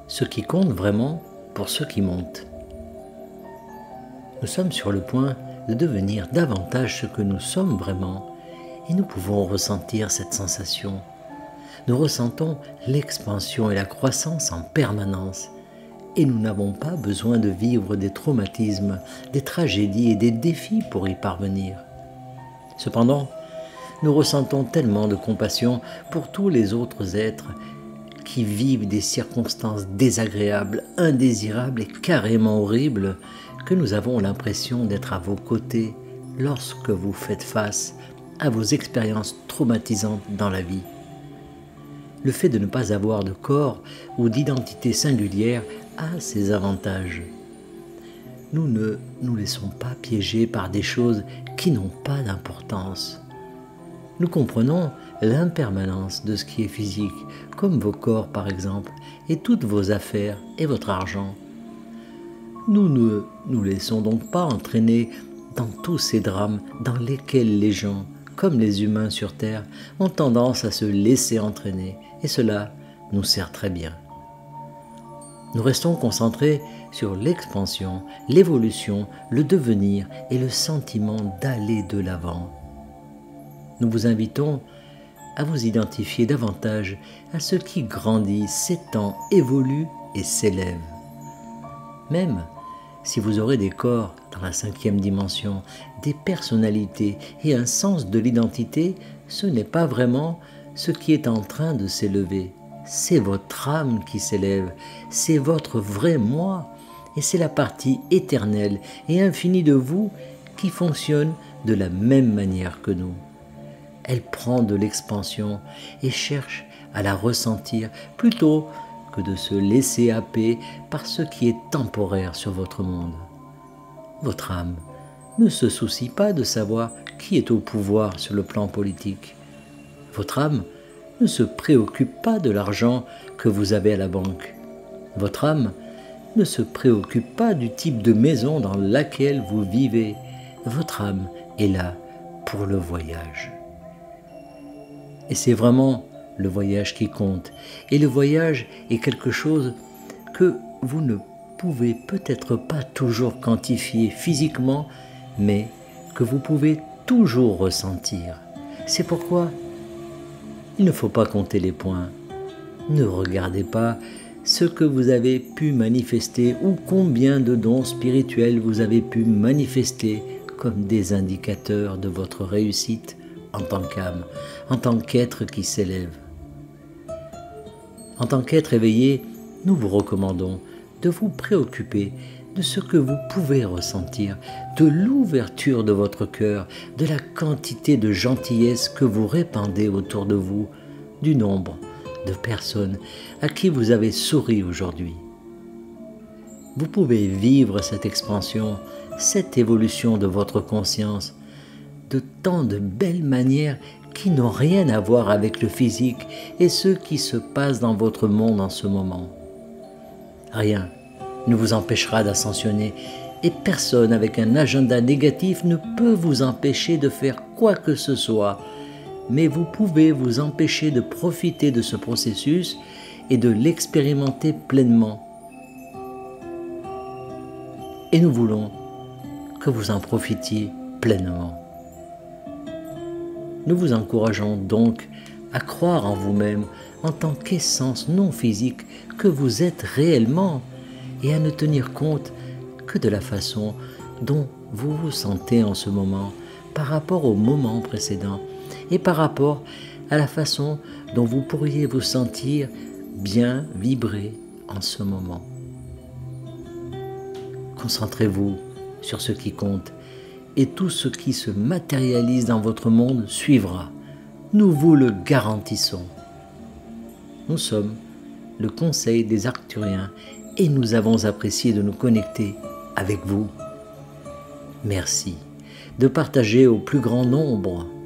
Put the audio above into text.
ce qui compte vraiment pour ceux qui montent. Nous sommes sur le point de devenir davantage ce que nous sommes vraiment et nous pouvons ressentir cette sensation. Nous ressentons l'expansion et la croissance en permanence et nous n'avons pas besoin de vivre des traumatismes, des tragédies et des défis pour y parvenir. Cependant, nous ressentons tellement de compassion pour tous les autres êtres qui vivent des circonstances désagréables, indésirables et carrément horribles que nous avons l'impression d'être à vos côtés lorsque vous faites face à vos expériences traumatisantes dans la vie. Le fait de ne pas avoir de corps ou d'identité singulière a ses avantages. Nous ne nous laissons pas piéger par des choses qui n'ont pas d'importance. Nous comprenons l'impermanence de ce qui est physique, comme vos corps par exemple, et toutes vos affaires et votre argent. Nous ne nous laissons donc pas entraîner dans tous ces drames dans lesquels les gens, comme les humains sur Terre, ont tendance à se laisser entraîner, et cela nous sert très bien. Nous restons concentrés sur l'expansion, l'évolution, le devenir et le sentiment d'aller de l'avant. Nous vous invitons à vous identifier davantage à ce qui grandit, s'étend, évolue et s'élève. Même si vous aurez des corps dans la 5e dimension, des personnalités et un sens de l'identité, ce n'est pas vraiment ce qui est en train de s'élever. C'est votre âme qui s'élève, c'est votre vrai moi, et c'est la partie éternelle et infinie de vous qui fonctionne de la même manière que nous. Elle prend de l'expansion et cherche à la ressentir plutôt que de se laisser happer par ce qui est temporaire sur votre monde. Votre âme ne se soucie pas de savoir qui est au pouvoir sur le plan politique. Votre âme ne se préoccupe pas de l'argent que vous avez à la banque. Votre âme ne se préoccupe pas du type de maison dans laquelle vous vivez. Votre âme est là pour le voyage. Et c'est vraiment le voyage qui compte. Et le voyage est quelque chose que vous ne pouvez peut-être pas toujours quantifier physiquement, mais que vous pouvez toujours ressentir. C'est pourquoi il ne faut pas compter les points. Ne regardez pas ce que vous avez pu manifester ou combien de dons spirituels vous avez pu manifester comme des indicateurs de votre réussite en tant qu'âme, en tant qu'être qui s'élève. En tant qu'être éveillé, nous vous recommandons de vous préoccuper de ce que vous pouvez ressentir, de l'ouverture de votre cœur, de la quantité de gentillesse que vous répandez autour de vous, du nombre de personnes à qui vous avez souri aujourd'hui. Vous pouvez vivre cette expansion, cette évolution de votre conscience, de tant de belles manières qui n'ont rien à voir avec le physique et ce qui se passe dans votre monde en ce moment. Rien ne vous empêchera d'ascensionner et personne avec un agenda négatif ne peut vous empêcher de faire quoi que ce soit, mais vous pouvez vous empêcher de profiter de ce processus et de l'expérimenter pleinement. Et nous voulons que vous en profitiez pleinement. Nous vous encourageons donc à croire en vous-même en tant qu'essence non physique que vous êtes réellement et à ne tenir compte que de la façon dont vous vous sentez en ce moment par rapport au moment précédent et par rapport à la façon dont vous pourriez vous sentir bien vibrer en ce moment. Concentrez-vous sur ce qui compte et tout ce qui se matérialise dans votre monde suivra. Nous vous le garantissons. Nous sommes le Conseil des Arcturiens et nous avons apprécié de nous connecter avec vous. Merci de partager au plus grand nombre